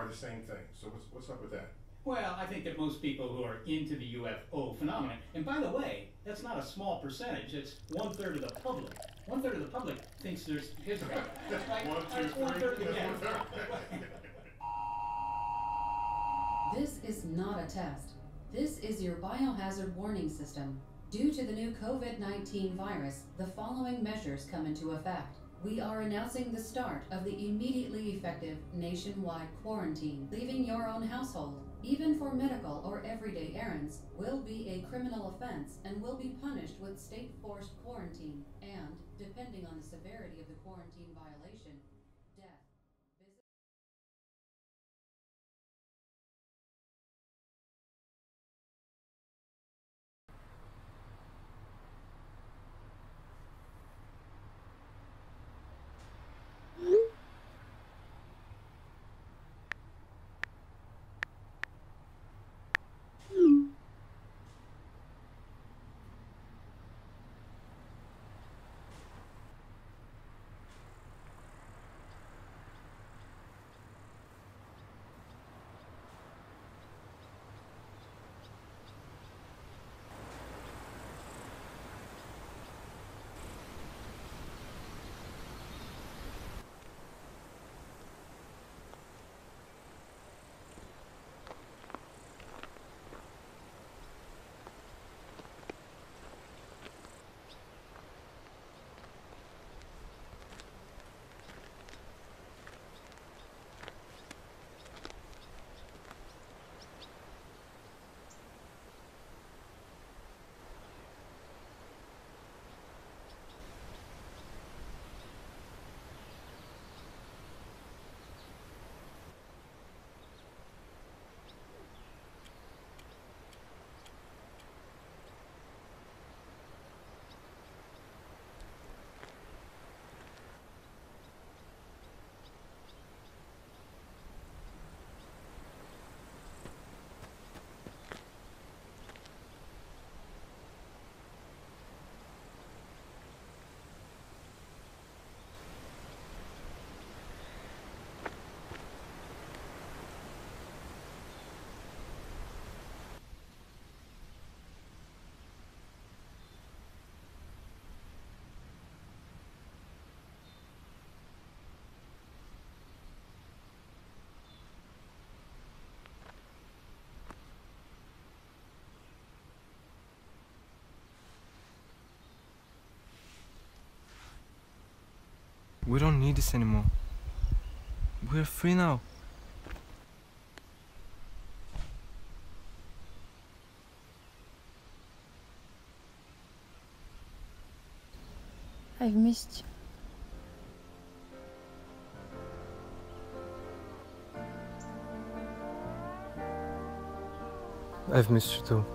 are the same thing. So what's up with that? Well, I think that most people who are into the UFO phenomenon, and by the way, that's not a small percentage, it's 1/3 of the public. 1/3 of the public thinks there's, here's the that's right, that's 1/3 again. This is not a test. This is your biohazard warning system. Due to the new COVID-19 virus, the following measures come into effect. We are announcing the start of the immediately effective nationwide quarantine. Leaving your own household, even for medical or everyday errands, will be a criminal offense and will be punished with state-forced quarantine and, depending on the severity of the quarantine violation, death. We don't need this anymore. We're free now. I've missed you. I've missed you too.